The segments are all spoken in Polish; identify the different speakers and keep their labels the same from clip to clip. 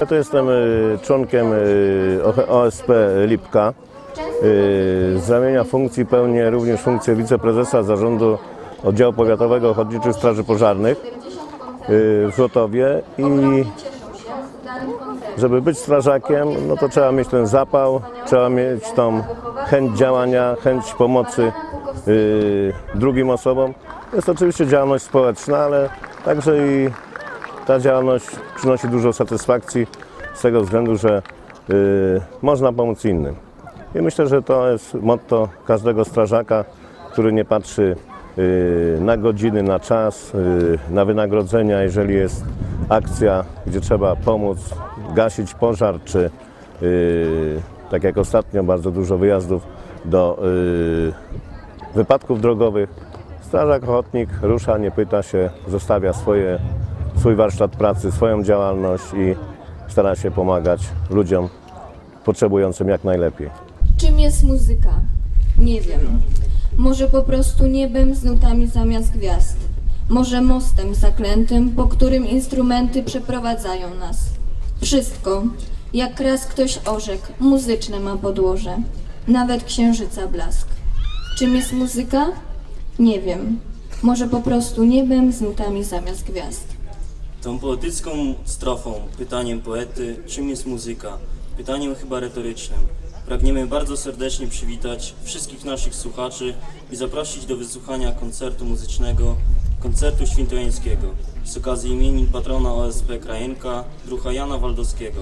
Speaker 1: Ja tu jestem członkiem OSP Lipka. Z ramienia funkcji pełnię również funkcję wiceprezesa zarządu oddziału powiatowego Ochotniczych Straży Pożarnych w Złotowie i żeby być strażakiem, no to trzeba mieć ten zapał, trzeba mieć tą chęć działania, chęć pomocy drugim osobom. Jest to oczywiście działalność społeczna, ale także i ta działalność przynosi dużo satysfakcji z tego względu, że można pomóc innym. I myślę, że to jest motto każdego strażaka, który nie patrzy na godziny, na czas, na wynagrodzenia, jeżeli jest akcja, gdzie trzeba pomóc gasić pożar, czy tak jak ostatnio bardzo dużo wyjazdów do wypadków drogowych. Strażak ochotnik rusza, nie pyta się, zostawia swój warsztat pracy, swoją działalność i stara się pomagać ludziom potrzebującym jak najlepiej.
Speaker 2: Czym jest muzyka? Nie wiem. Może po prostu niebem z nutami zamiast gwiazd. Może mostem zaklętym, po którym instrumenty przeprowadzają nas. Wszystko, jak raz ktoś orzekł, muzyczne ma podłoże. Nawet księżyca blask. Czym jest muzyka? Nie wiem. Może po prostu niebem z nutami zamiast gwiazd.
Speaker 3: Tą poetycką strofą, pytaniem poety, czym jest muzyka? Pytaniem chyba retorycznym. Pragniemy bardzo serdecznie przywitać wszystkich naszych słuchaczy i zaprosić do wysłuchania koncertu muzycznego, koncertu świętojańskiego z okazji imienin patrona OSP Krajenka, druha Jana Waldowskiego.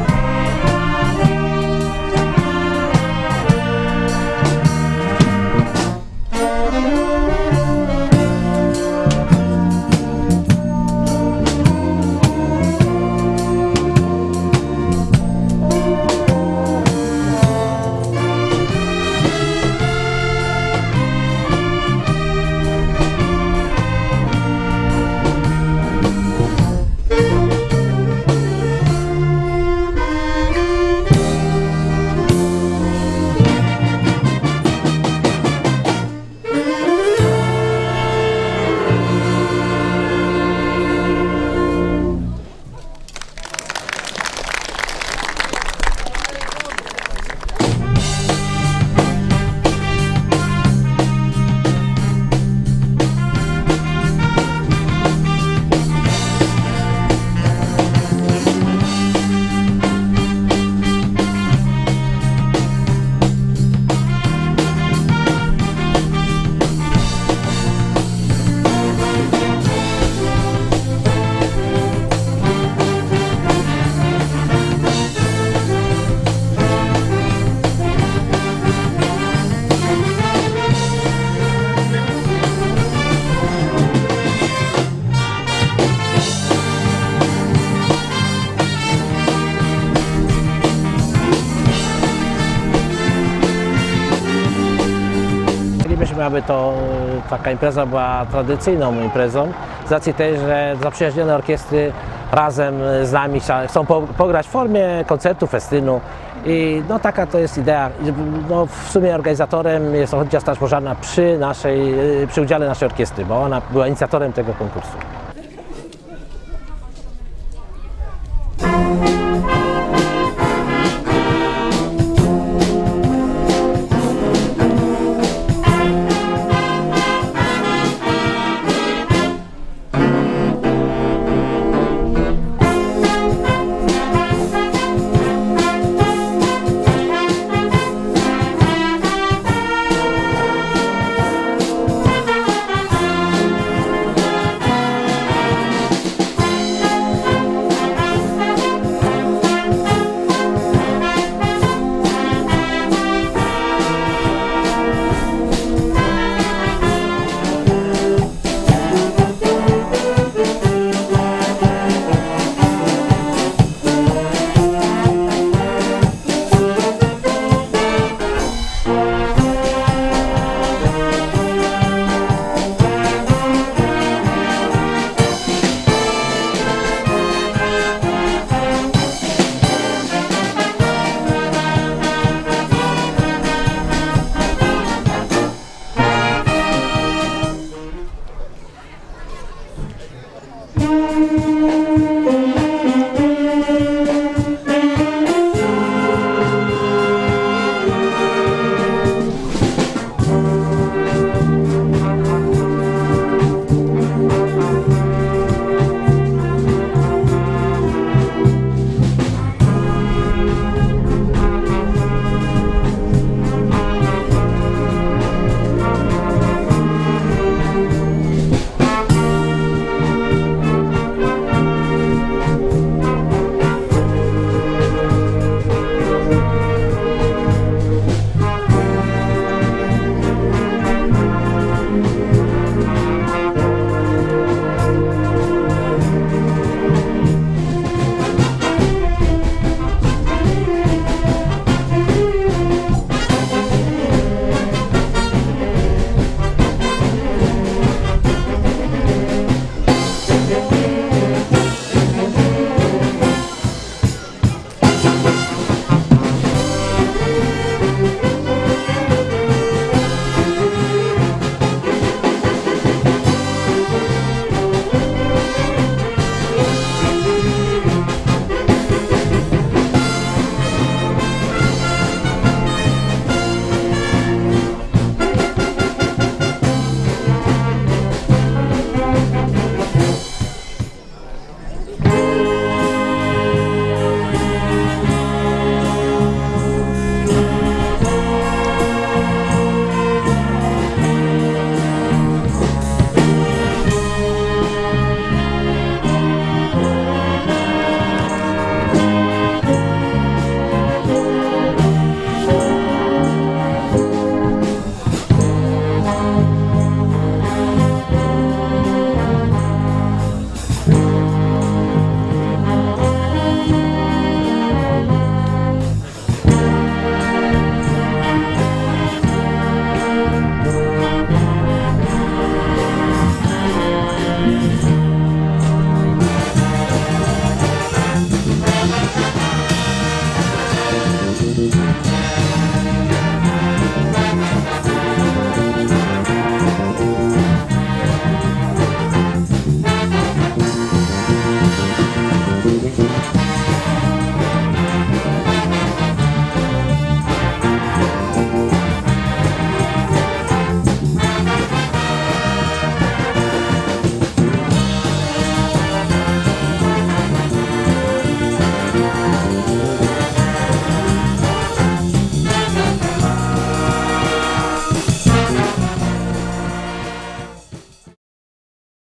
Speaker 4: Chcielibyśmy, aby to taka impreza była tradycyjną imprezą, z racji tej, że zaprzyjaźnione orkiestry razem z nami chcą pograć w formie koncertu, festynu i no, taka to jest idea. No, w sumie organizatorem jest Ochotnicza Straż Pożarna przy udziale naszej orkiestry, bo ona była inicjatorem tego konkursu.